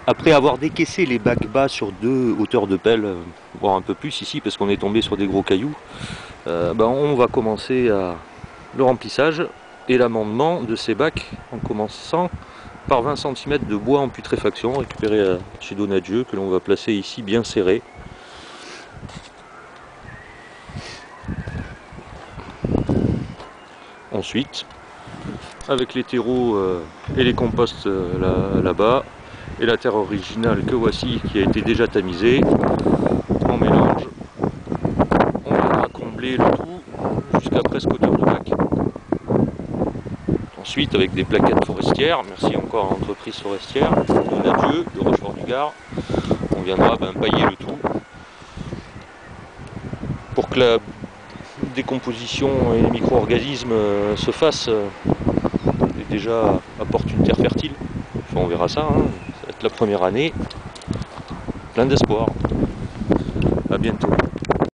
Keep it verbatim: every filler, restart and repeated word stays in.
Après avoir décaissé les bacs bas sur deux hauteurs de pelle, euh, voire un peu plus ici parce qu'on est tombé sur des gros cailloux, euh, ben on va commencer à le remplissage et l'amendement de ces bacs en commençant par vingt centimètres de bois en putréfaction récupéré chez Donadieu que l'on va placer ici bien serré. Ensuite, avec les terreaux euh, et les composts euh, là-bas, et la terre originale que voici qui a été déjà tamisée, on mélange, on viendra combler le tout jusqu'à presque hauteur du bac. Ensuite, avec des plaquettes forestières, merci encore à l'entreprise forestière, Donadieu de Rochefort-du-Gard, on viendra ben, pailler le tout pour que la décomposition et les micro-organismes euh, se fassent euh, et déjà apportent une terre fertile. Enfin, on verra ça, hein. Ça va être la première année, plein d'espoir. À bientôt.